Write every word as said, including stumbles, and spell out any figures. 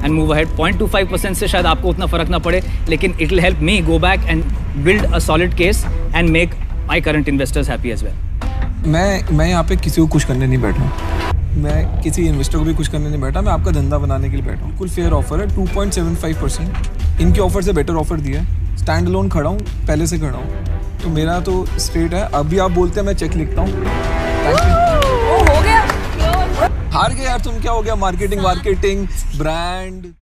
And move ahead. Point two five percent से शायद आपको उतना फर्क ना पड़े, लेकिन it will help me go back and build a solid case and make my current investors happy as well. मैं मैं यहाँ पे किसी को खुश करने नहीं बैठा, मैं किसी इन्वेस्टर को भी खुश करने नहीं बैठा, मैं आपका धंधा बनाने के लिए बैठा हूँ। बिल्कुल फेयर ऑफर है, two point seven five percent इनके ऑफर से बेटर ऑफर दिया है। स्टैंड अलोन खड़ा हूँ, पहले से खड़ा हूँ, तो मेरा तो स्ट्रेट है। अभी आप बोलते हैं मैं चेक लिखता हूँ। हो गया, हार गए यार तुम, क्या हो गया? Marketing marketing brand